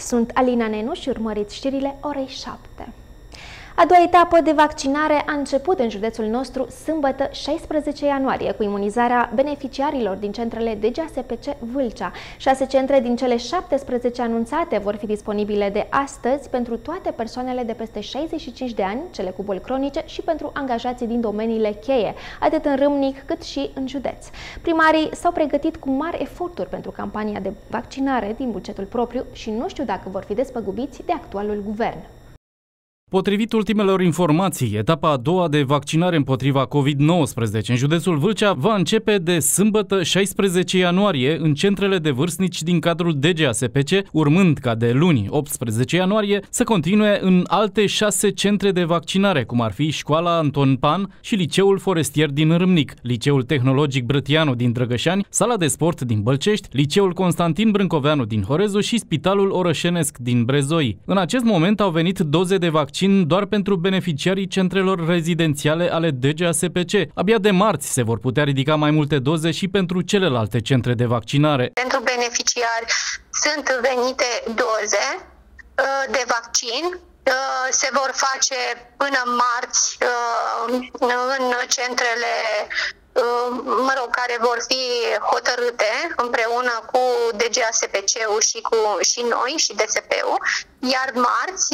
sunt Alina Nenu și urmăriți știrile orei 7. A doua etapă de vaccinare a început în județul nostru sâmbătă 16 ianuarie cu imunizarea beneficiarilor din centrele DGASPC Vâlcea. 6 centre din cele 17 anunțate vor fi disponibile de astăzi pentru toate persoanele de peste 65 de ani, cele cu boli cronice și pentru angajații din domeniile cheie, atât în Râmnic cât și în județ. Primarii s-au pregătit cu mari eforturi pentru campania de vaccinare din bugetul propriu și nu știu dacă vor fi despăgubiți de actualul guvern. Potrivit ultimelor informații, etapa a doua de vaccinare împotriva COVID-19 în județul Vâlcea va începe de sâmbătă 16 ianuarie în centrele de vârstnici din cadrul DGASPC, urmând ca de luni 18 ianuarie să continue în alte 6 centre de vaccinare, cum ar fi Școala Anton Pan și Liceul Forestier din Râmnic, Liceul Tehnologic Brătianu din Drăgășani, Sala de Sport din Bălcești, Liceul Constantin Brâncoveanu din Horezu și Spitalul Orășenesc din Brezoi. În acest moment au venit doze de vaccin doar pentru beneficiarii centrelor rezidențiale ale DGASPC. Abia de marți se vor putea ridica mai multe doze și pentru celelalte centre de vaccinare. Pentru beneficiari sunt venite doze de vaccin. Se vor face până marți în centrele care vor fi hotărâte împreună cu DGASPC-ul și noi și DSP-ul, iar marți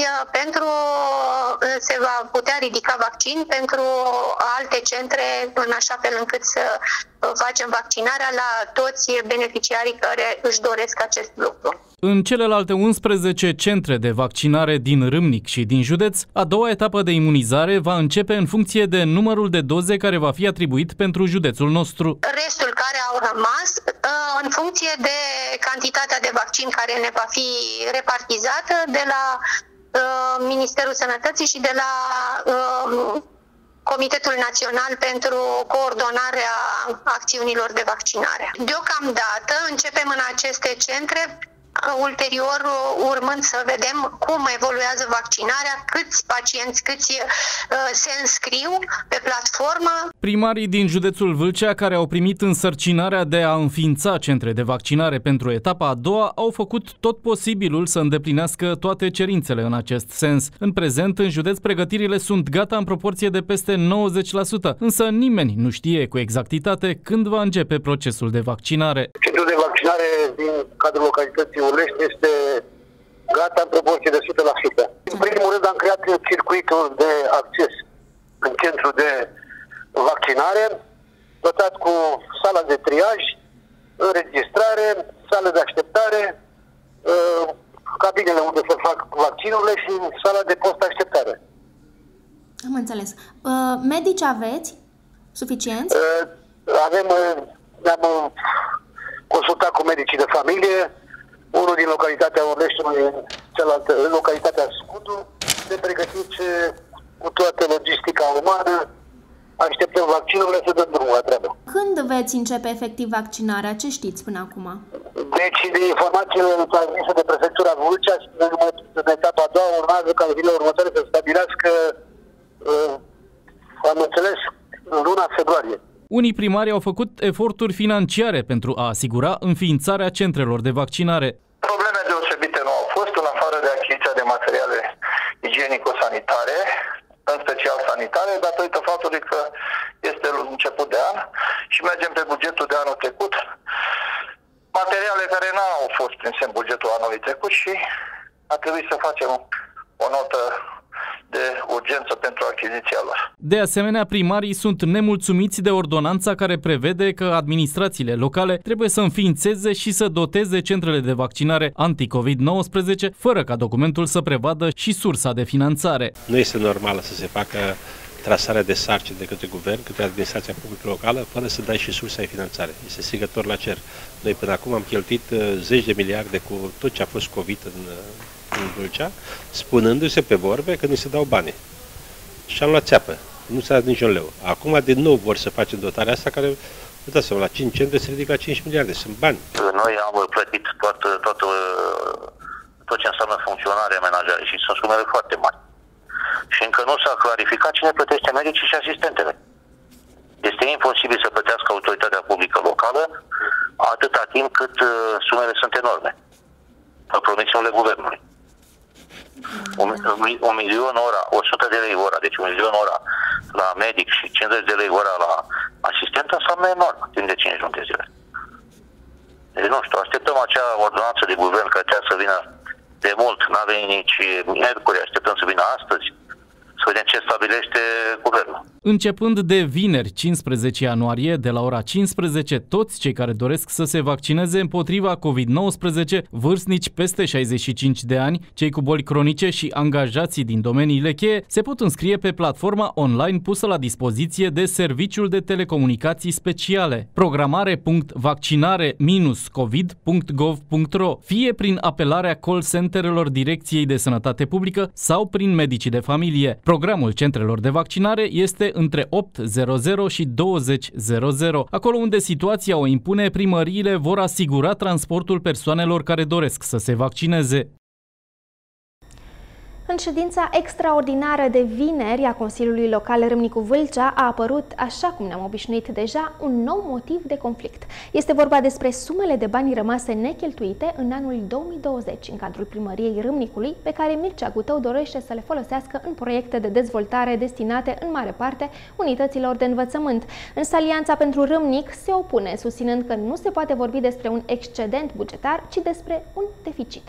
se va putea ridica vaccin pentru alte centre în așa fel încât să facem vaccinarea la toți beneficiarii care își doresc acest lucru. În celelalte 11 centre de vaccinare din Râmnic și din județ, a doua etapă de imunizare va începe în funcție de numărul de doze care va fi atribuit pentru județul nostru. Restul care au rămas, în funcție de cantitatea de vaccin care ne va fi repartizată de la Ministerul Sănătății și de la Comitetul Național pentru coordonarea acțiunilor de vaccinare. Deocamdată începem în aceste centre, ulterior urmând să vedem cum evoluează vaccinarea, câți pacienți, câți se înscriu pe platformă. Primarii din județul Vâlcea, care au primit însărcinarea de a înființa centre de vaccinare pentru etapa a doua, au făcut tot posibilul să îndeplinească toate cerințele în acest sens. În prezent, în județ, pregătirile sunt gata în proporție de peste 90%, însă nimeni nu știe cu exactitate când va începe procesul de vaccinare. Centrul de vaccinare din cadrul localității Ulești este gata în proporție de 100%. În primul rând am creat circuitul de acces în centru de vaccinare, dotat cu sala de triaj, înregistrare, sală de așteptare, cabinele unde se fac vaccinurile și sala de post-așteptare. Am înțeles. Medici aveți? Suficienți? Ne-am consultat cu medicii de familie, unul din localitatea Orleștiului, cealaltă în localitatea Scudu, ne pregătiți cu toată logistica umană, așteptăm vaccinurile să dăm drumul la treabă. Când veți începe efectiv vaccinarea? Ce știți până acum? Deci, de informațiile transmise de Prefectura Vâlcea, în etapa a doua urmează ca în zilele următoare să stabilească, am înțeles, în luna februarie. Unii primari au făcut eforturi financiare pentru a asigura înființarea centrelor de vaccinare. Probleme deosebite nu au fost, în afară de achiziția de materiale igienico-sanitare, în special sanitare, datorită faptului că este început de an și mergem pe bugetul de anul trecut. Materiale care nu au fost prinse în bugetul anului trecut și a trebuit să facem o notă de urgență pentru achiziția lor. De asemenea, primarii sunt nemulțumiți de ordonanța care prevede că administrațiile locale trebuie să înființeze și să doteze centrele de vaccinare anti-COVID-19, fără ca documentul să prevadă și sursa de finanțare. Nu este normal să se facă trasarea de sarcini de către guvern, către administrația publică locală, fără să dai și sursa de finanțare. Este strigător la cer. Noi până acum am cheltuit zeci de miliarde cu tot ce a fost COVID în Vâlcea, spunându-se pe vorbe că nu se dau bani. Și am luat țeapă. Nu s-a dat niciun leu. Acum din nou vor să facem dotarea asta care, uitați-vă, la 5 centre se ridică la 5 miliarde. Sunt bani. Noi am plătit tot ce înseamnă funcționare, amenajare și sunt sumele foarte mari. Și încă nu s-a clarificat cine plătește medicii și asistentele. Este imposibil să plătească autoritatea publică locală atâta timp cât sumele sunt enorme. promisiunile guvernului. 1 milion ora, 100 de lei ora, deci 1 milion ora la medic și 50 de lei ora la asistent, înseamnă enorm timp de 5 luni de zile. Deci nu știu, așteptăm acea ordonanță de guvern care trebuie să vină de mult, n-a venit nici miercuri, așteptăm să vină astăzi, să vedem ce stabilește guvernul. Începând de vineri, 15 ianuarie, de la ora 15, toți cei care doresc să se vaccineze împotriva COVID-19, vârstnici peste 65 de ani, cei cu boli cronice și angajații din domeniile cheie, se pot înscrie pe platforma online pusă la dispoziție de Serviciul de Telecomunicații Speciale, programare.vaccinare-covid.gov.ro, fie prin apelarea call centerelor Direcției de Sănătate Publică sau prin medicii de familie. Programul centrelor de vaccinare este între 8:00 și 20:00. Acolo unde situația o impune, primăriile vor asigura transportul persoanelor care doresc să se vaccineze. În ședința extraordinară de vineri a Consiliului Local Râmnicu Vâlcea a apărut, așa cum ne-am obișnuit deja, un nou motiv de conflict. Este vorba despre sumele de bani rămase necheltuite în anul 2020 în cadrul primăriei Râmnicului, pe care Mircea Gutău dorește să le folosească în proiecte de dezvoltare destinate în mare parte unităților de învățământ. Însă Alianța pentru Râmnic se opune, susținând că nu se poate vorbi despre un excedent bugetar, ci despre un deficit.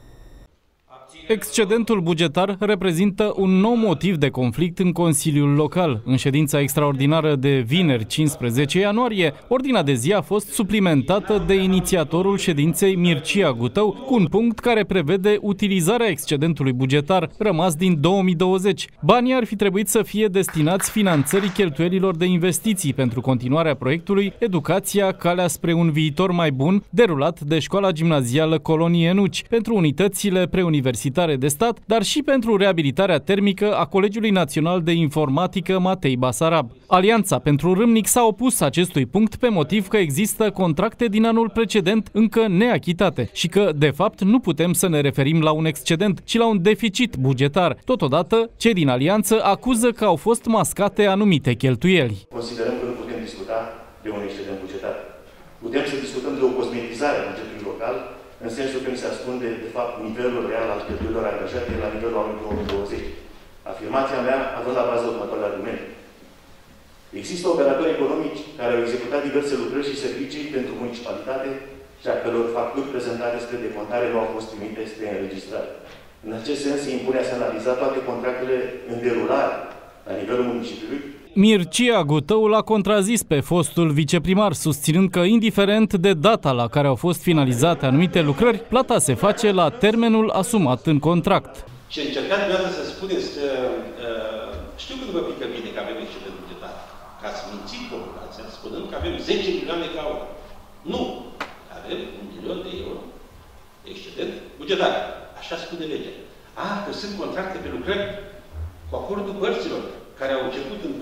Excedentul bugetar reprezintă un nou motiv de conflict în Consiliul Local. În ședința extraordinară de vineri, 15 ianuarie, ordinea de zi a fost suplimentată de inițiatorul ședinței Mircea Gutău cu un punct care prevede utilizarea excedentului bugetar rămas din 2020. Banii ar fi trebuit să fie destinați finanțării cheltuielilor de investiții pentru continuarea proiectului Educația, calea spre un viitor mai bun, derulat de Școala Gimnazială Colonie Nuci, pentru unitățile preuniversitare de stat, dar și pentru reabilitarea termică a Colegiului Național de Informatică Matei Basarab. Alianța pentru Râmnic s-a opus acestui punct pe motiv că există contracte din anul precedent încă neachitate și că, de fapt, nu putem să ne referim la un excedent, ci la un deficit bugetar. Totodată, cei din Alianță acuză că au fost mascate anumite cheltuieli. Considerăm că nu putem discuta de un excedent bugetar. Putem să discutăm de o cosmetizare a bugetului local, în sensul că mi se ascunde, de fapt, nivelul real al cheltuielilor angajate la nivelul anului 2020. Afirmația mea având la bază următoarele argumente. Există operatori economici care au executat diverse lucrări și servicii pentru municipalitate și a căror facturi prezentate spre decontare nu au fost trimite spre înregistrare. În acest sens, se impune a semnaliza toate contractele în derulare la nivelul municipiului. Mircea Gutău l-a contrazis pe fostul viceprimar, susținând că, indiferent de data la care au fost finalizate anumite lucrări, plata se face la termenul asumat în contract. Ce încercați dumneavoastră să spuneți, știu că nu vă pică bine că avem excedent bugetar, că ați mințit populația, spunând că avem 10 milioane ca oră. Nu! Avem 1 milion de euro excedent bugetar. Așa spune legea. Că sunt contracte pe lucrări cu acordul părților, care au început în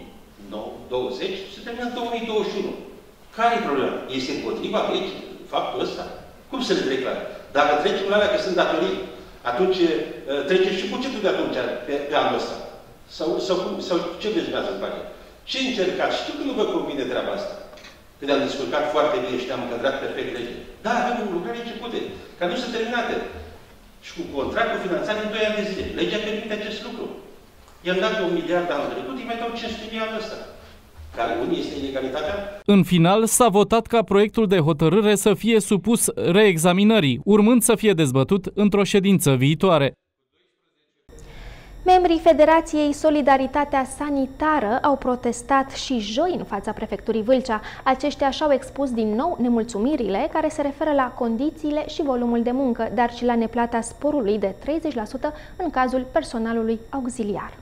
2020 și se termină în 2021. Care e problema? Este împotriva legii faptul ăsta? Cum să le trec la? Dacă trecem la alea că sunt datorii, atunci trece și bugetul de atunci, pe anul ăsta. Sau ce vreți dumneavoastră să faceți? Ce încercați? Știu că nu vă convine treaba asta. Că ne-am descurcat foarte bine și ne-am încadrat perfect lege. Da, avem lucrări începute, care nu sunt terminate. Și cu contract cu finanțare în 2 ani de zile. Legea permite acest lucru. I-am dat 1 miliard anul trecut, îi mai dau 500 de anul ăsta. Care unii este inegalitatea? În final, s-a votat ca proiectul de hotărâre să fie supus reexaminării, urmând să fie dezbătut într-o ședință viitoare. Membrii Federației Solidaritatea Sanitară au protestat și joi în fața prefecturii Vâlcea. Aceștia și-au expus din nou nemulțumirile care se referă la condițiile și volumul de muncă, dar și la neplata sporului de 30% în cazul personalului auxiliar.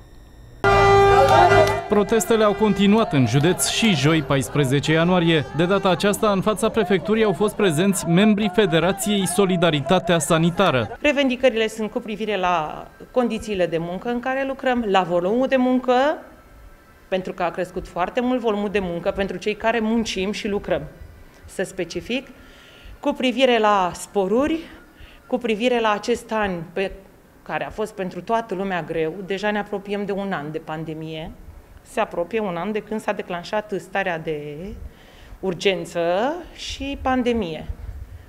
Protestele au continuat în județ și joi, 14 ianuarie. De data aceasta, în fața prefecturii au fost prezenți membrii Federației Solidaritatea Sanitară. Revendicările sunt cu privire la condițiile de muncă în care lucrăm, la volumul de muncă, pentru că a crescut foarte mult volumul de muncă pentru cei care muncim și lucrăm. Să specific, cu privire la sporuri, cu privire la acest an care a fost pentru toată lumea greu, deja ne apropiem de 1 an de pandemie, se apropie 1 an de când s-a declanșat starea de urgență și pandemie.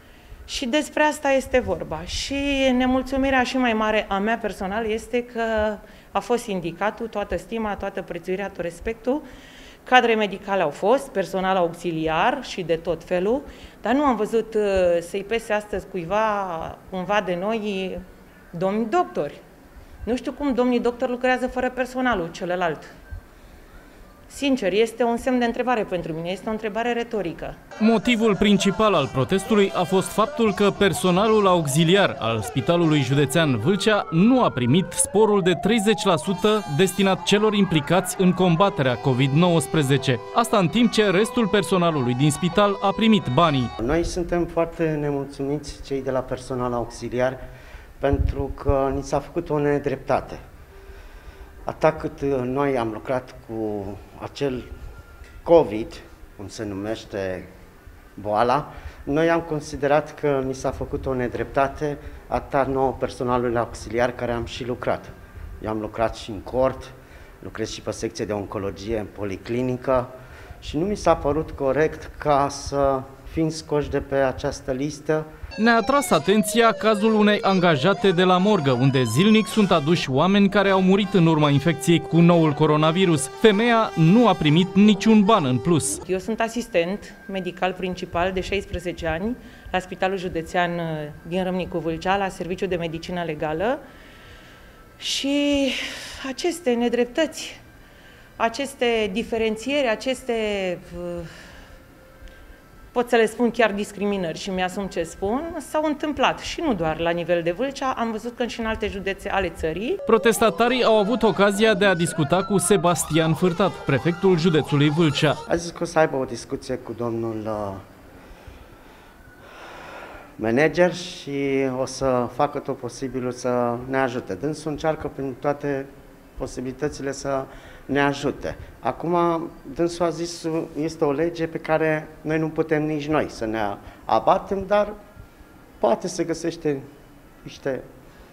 Și despre asta este vorba. Și nemulțumirea și mai mare a mea personal este că a fost sindicatul, toată stima, toată prețuirea, tot respectul. Cadre medicale au fost, personal auxiliar și de tot felul, dar nu am văzut să-i pese astăzi cumva de noi, domni doctori. Nu știu cum domnii doctori lucrează fără personalul celălalt. Sincer, este un semn de întrebare pentru mine, este o întrebare retorică. Motivul principal al protestului a fost faptul că personalul auxiliar al Spitalului Județean Vâlcea nu a primit sporul de 30% destinat celor implicați în combaterea COVID-19. Asta în timp ce restul personalului din spital a primit banii. Noi suntem foarte nemulțumiți, cei de la personal auxiliar, pentru că ni s-a făcut o nedreptate. Atât cât noi am lucrat cu acel COVID, cum se numește boala, noi am considerat că ni s-a făcut o nedreptate atât nouă personalului auxiliar care am și lucrat. Eu am lucrat și în cort, lucrez și pe secție de oncologie în policlinică și nu mi s-a părut corect ca să fim scoși de pe această listă. Ne-a atras atenția cazul unei angajate de la morgă, unde zilnic sunt aduși oameni care au murit în urma infecției cu noul coronavirus. Femeia nu a primit niciun ban în plus. Eu sunt asistent medical principal de 16 ani la Spitalul Județean din Râmnicu Vâlcea, la Serviciul de Medicină Legală și aceste nedreptăți, aceste diferențieri, aceste... pot să le spun chiar discriminări și mi-asum ce spun, s-au întâmplat și nu doar la nivel de Vâlcea, am văzut că și în alte județe ale țării. Protestatarii au avut ocazia de a discuta cu Sebastian Fârtat, prefectul județului Vâlcea. A zis că o să aibă o discuție cu domnul manager și o să facă tot posibilul să ne ajute. Dânsul încearcă prin toate posibilitățile să ne ajute. Acum, dânsul a zis, este o lege pe care noi nu putem nici noi să ne abatem, dar poate se găsește niște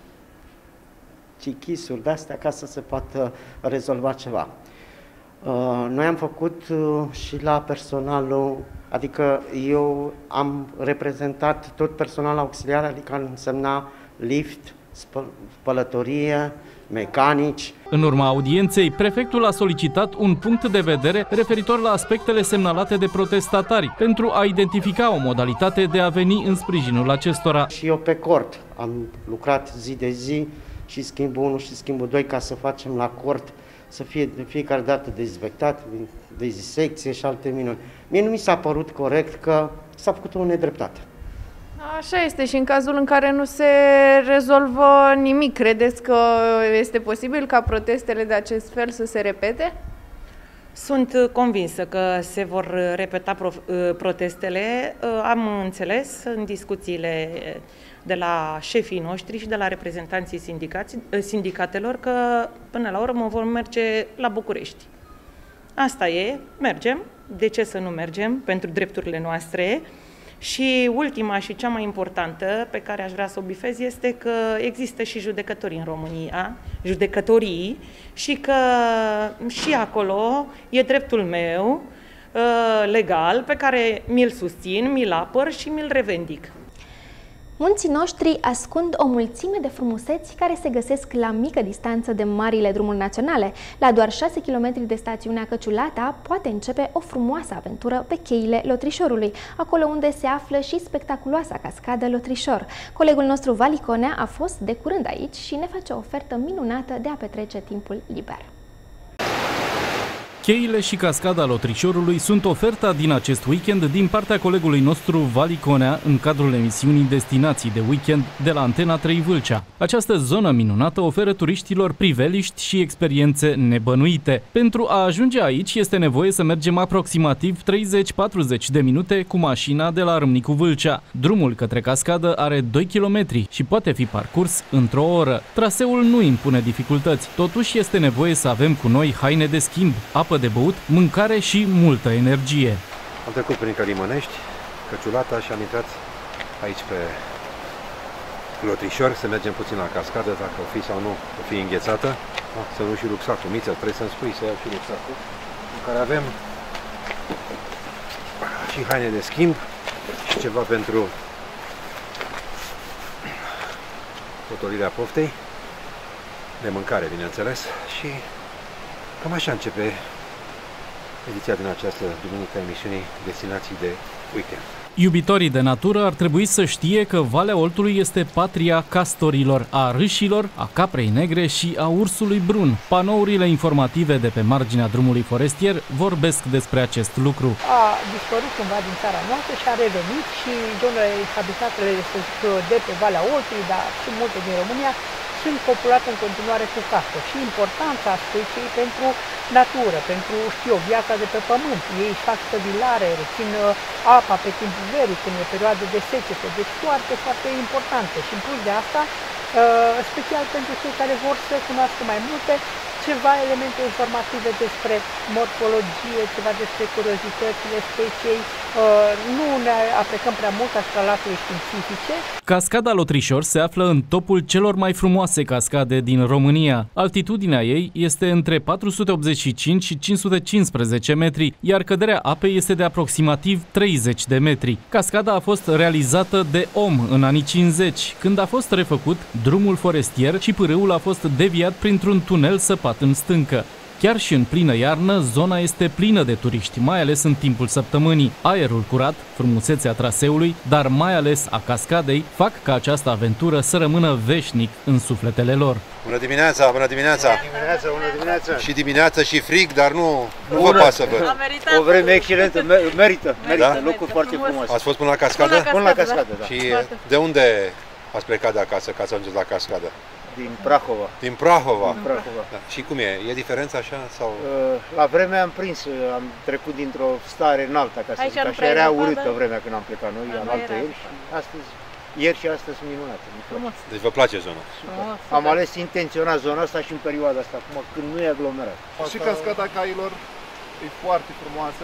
chichisuri de-astea ca să se poată rezolva ceva. Noi am făcut și la personalul, adică eu am reprezentat tot personalul auxiliar, adică însemna lift, spălătorie, mecanici. În urma audienței, prefectul a solicitat un punct de vedere referitor la aspectele semnalate de protestatari pentru a identifica o modalitate de a veni în sprijinul acestora. Și eu pe cort am lucrat zi de zi și schimbul 1 și schimbul 2 ca să facem la cort să fie de fiecare dată dezinfectat, dezinsecție și alte minuni. Mie nu mi s-a părut corect că s-a făcut o nedreptate. Așa este și în cazul în care nu se rezolvă nimic, credeți că este posibil ca protestele de acest fel să se repete? Sunt convinsă că se vor repeta protestele. Am înțeles în discuțiile de la șefii noștri și de la reprezentanții sindicatelor că până la urmă vom merge la București. Asta e, mergem. De ce să nu mergem? Pentru drepturile noastre. Și ultima și cea mai importantă pe care aș vrea să o bifez este că există și judecători în România, judecătorii, și că și acolo e dreptul meu legal pe care mi-l susțin, mi-l apăr și mi-l revendic. Munții noștri ascund o mulțime de frumuseți care se găsesc la mică distanță de marile drumuri naționale. La doar 6 km de stațiunea Căciulata poate începe o frumoasă aventură pe cheile Lotrișorului, acolo unde se află și spectaculoasa cascadă Lotrișor. Colegul nostru Vali Conea a fost de curând aici și ne face o ofertă minunată de a petrece timpul liber. Cheile și cascada Lotrișorului sunt oferta din acest weekend din partea colegului nostru Vali Conea în cadrul emisiunii Destinații de Weekend de la Antena 3 Vâlcea. Această zonă minunată oferă turiștilor priveliști și experiențe nebănuite. Pentru a ajunge aici este nevoie să mergem aproximativ 30-40 de minute cu mașina de la Râmnicu Vâlcea. Drumul către cascadă are 2 km și poate fi parcurs într-o oră. Traseul nu impune dificultăți, totuși este nevoie să avem cu noi haine de schimb, apă de băut, mâncare și multă energie. Am trecut prin Călimănești, Căciulata și am intrat aici pe Lotrișor, să mergem puțin la cascadă, dacă o fi sau nu, o fi înghețată. Să nu și rucsacul, Miță, trebuie să-mi spui să iau și rucsacul, în care avem și haine de schimb și ceva pentru potolirea poftei, de mâncare, bineînțeles, și cam așa începe ediția din această duminică a emisiunii Destinații de Weekend. Iubitorii de natură ar trebui să știe că Valea Oltului este patria castorilor, a râșilor, a caprei negre și a ursului brun. Panourile informative de pe marginea drumului forestier vorbesc despre acest lucru. A dispărut cumva din țara noastră și a revenit și zonele habitatele de pe Valea Oltului, dar și multe din România, sunt populate în continuare cu castori și importanța speciei pentru natură, pentru, viața de pe pământ. Ei fac stăvilare, rețin apa pe timpul verii, când e perioadă de secetă, deci foarte, foarte importante. Și în plus de asta, special pentru cei care vor să cunoască mai multe, ceva elemente informative despre morfologie, ceva despre curiozitățile speciei. Nu ne aplecăm prea mult asupra latului științifice. Cascada Lotrișor se află în topul celor mai frumoase cascade din România. Altitudinea ei este între 485 și 515 metri, iar căderea apei este de aproximativ 30 de metri. Cascada a fost realizată de om în anii 50, când a fost refăcut drumul forestier și pârâul a fost deviat printr-un tunel săpat în stâncă. Chiar și în plină iarnă, zona este plină de turiști, mai ales în timpul săptămânii. Aerul curat, frumusețea traseului, dar mai ales a cascadei, fac ca această aventură să rămână veșnic în sufletele lor. Bună dimineața, bună dimineața! Bună dimineața! Și dimineața și frig, dar nu vă pasă, vă. O vreme excelentă, merită, Da? locul foarte frumos. Ați fost până la cascadă? Până la cascadă, da. Și de unde ați plecat de acasă ca să ajungeți la cascadă? Din Prahova. Din Prahova? Din Prahova. Da. Și cum e? E diferență așa? Sau? La vreme am prins, am trecut dintr-o stare înaltă, ca să zic așa, era urâtă vremea când am plecat noi, am altă ieri și astăzi, ieri și astăzi sunt minunate. Deci vă place zona? Am ales intenționat zona asta și în perioada asta, acum când nu e aglomerat. Și cascada Cailor e foarte frumoasă,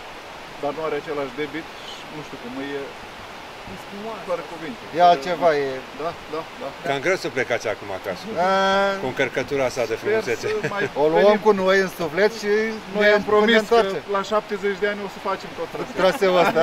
dar nu are același debit și nu știu cum e. Fără cuvinte. E altceva, e... Da. Cam greu să plecați acum acasă, cu încărcătura asta de frumusețe. O luăm cu noi în suflet și noi am promis că la 70 de ani o să facem tot traseul ăsta.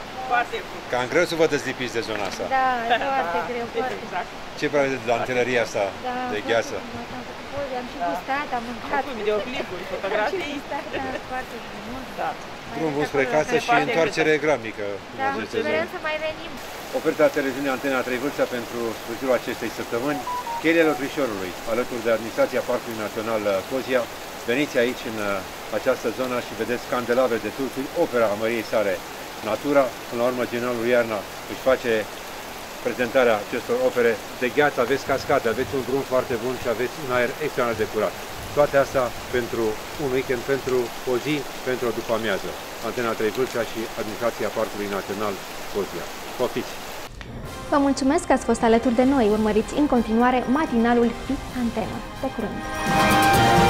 Cam greu să vă dezlipiți de zona asta. Da, foarte greu, foarte. Ce pare de dantelăria asta de gheață? Am și gustat, am mâncat. Videoclipuri, fotografii. Foarte frumos. Drum bun spre casă și întoarcere grabnică. Da, sperăm să mai venim. Oferta televiziunii Antena 3 Vâlcea pentru sfârșitul acestei săptămâni, Cheile Lotrișorului, alături de Administrația Parcului Național Cozia. Veniți aici în această zonă și vedeți candelabre de tulpini, opera a măriei sale, natura. Până la urmă, generalul Iarna își face prezentarea acestor opere de gheață, aveți cascade, aveți un drum foarte bun și aveți un aer extraordinar de curat. Toate astea pentru un weekend, pentru o zi, pentru o după-amiază. Antena 3 Vâlcea și Administrația Parcului Național Cozia. Poftiți! Vă mulțumesc că ați fost alături de noi. Urmăriți în continuare matinalul Fix Antenă. Pe curând!